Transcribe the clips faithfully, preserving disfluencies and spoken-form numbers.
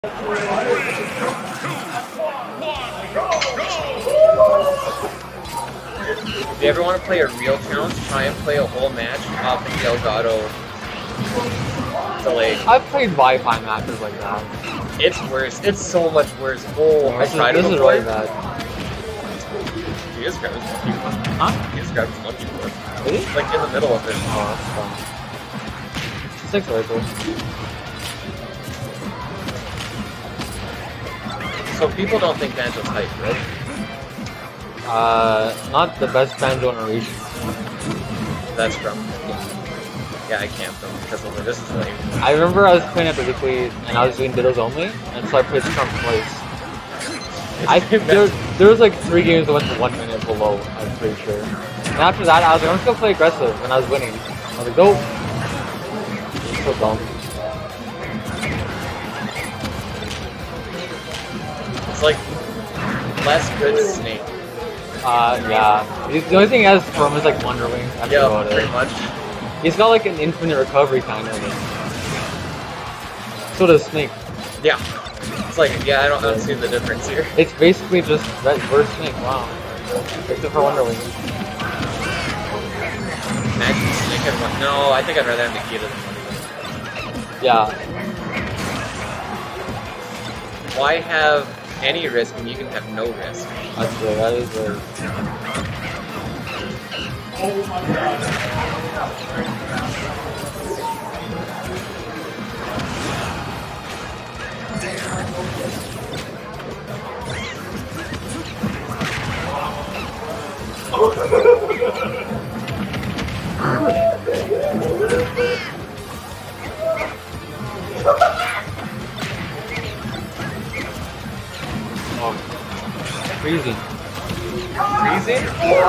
If you ever want to play a real challenge, try and play a whole match off of the Elgato delay. I've played Wi-Fi matches like that. It's worse. It's so much worse. Oh, No, I this tried is, it this is before. really bad. He just grabbed his monkey board. Huh? He just grabbed his monkey board. Really? Like in the middle of it. Oh, that's fun. Six rifles. So people don't think Banjo's hype, right? Uh, not the best banjo in a region. That's from. Yeah, I camped them because of this is lame. I remember I was playing at the weekly and I was doing dittos only, and so I played Scrum twice. I there, there was like three games that went to one minute below, I'm pretty sure. And after that, I was like, I'm just gonna play aggressive, and I was winning. I was like, go! It's so dumb. It's like less good Snake. Uh, yeah. The only thing he has from is like Wonderwing. That's Yeah, about pretty it. much. He's got like an infinite recovery kind of. So does Snake. Yeah. It's like, yeah, I don't, I don't see the difference here. It's basically just reverse Snake. Wow. Except for Wonderwing. Imagine Snake had one. No, I think I'd rather have Nikita than Wonderwing. Yeah. Why have any risk when you can have no risk? That's good. That is good. Oh my god. Oh. Freezing. Freezing?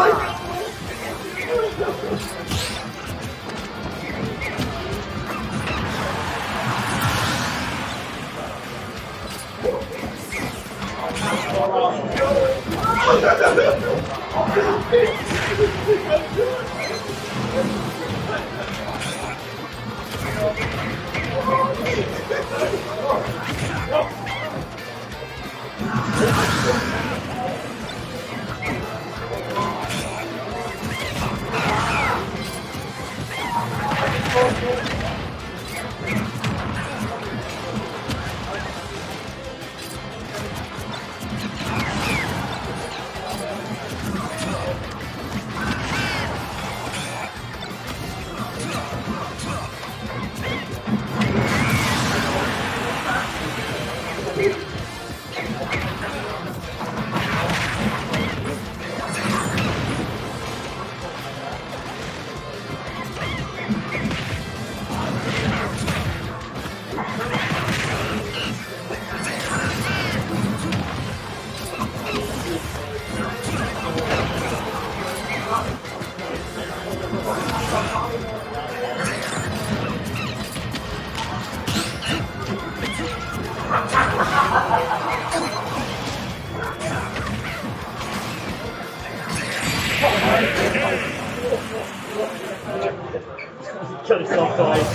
Kill yourself twice.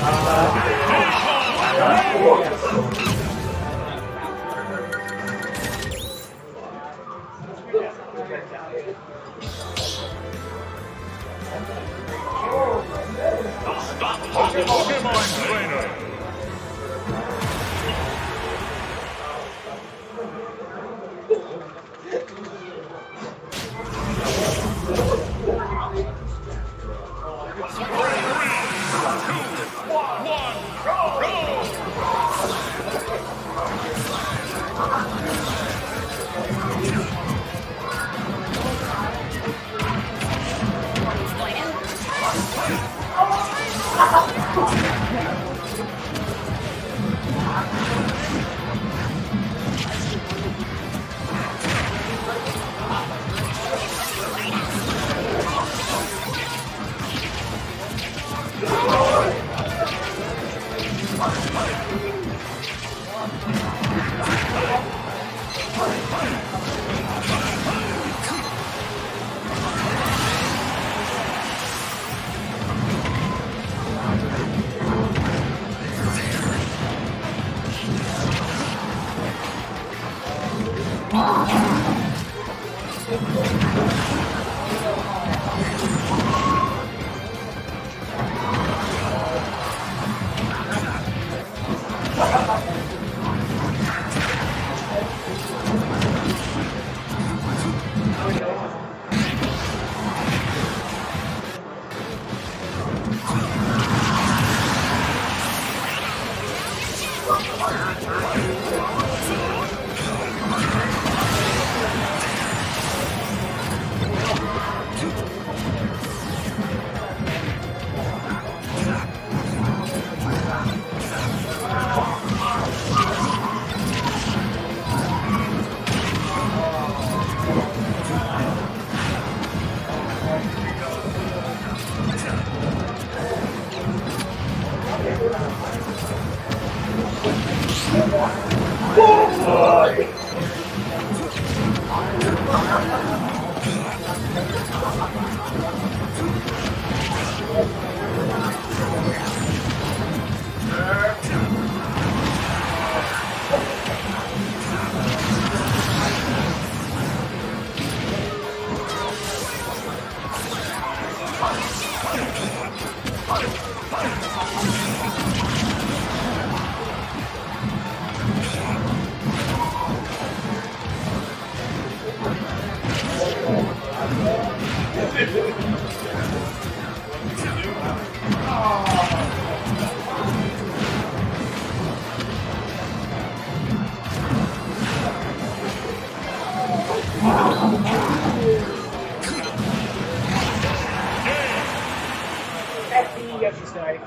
Stop Pokemon Trainer! F B, you have to say.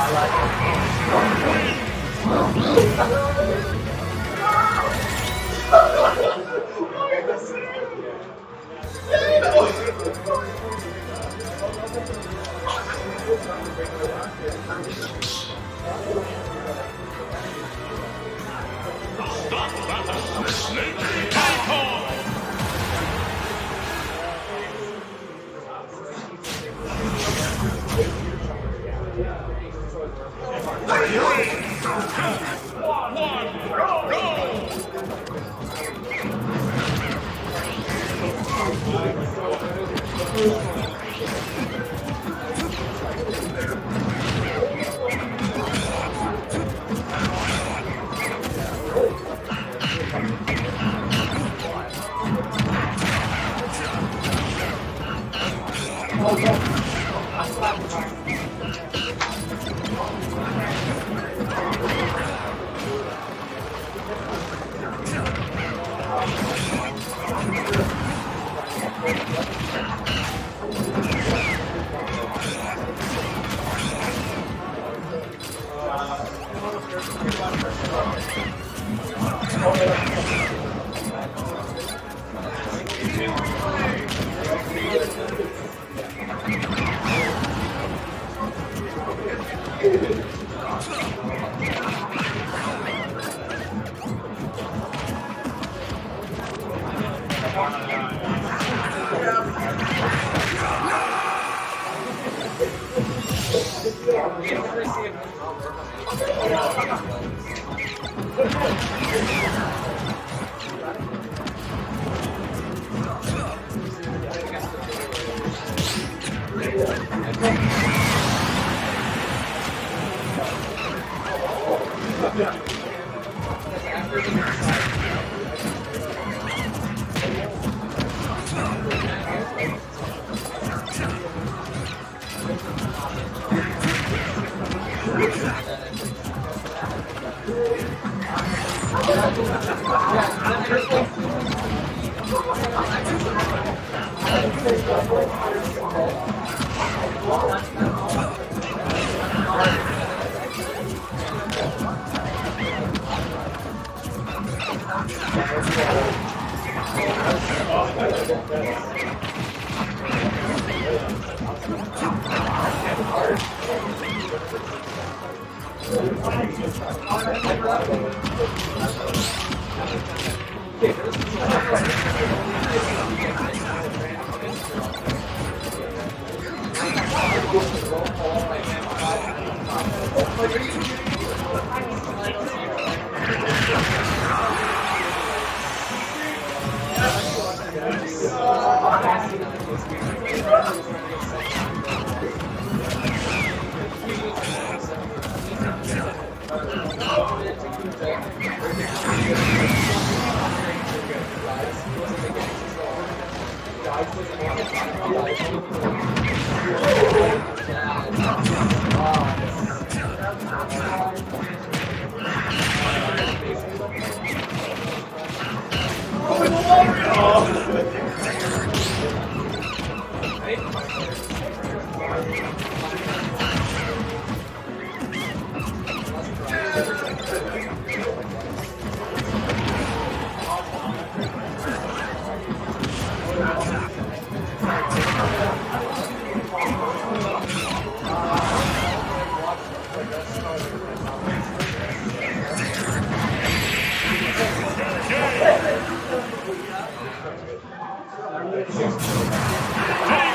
Hey!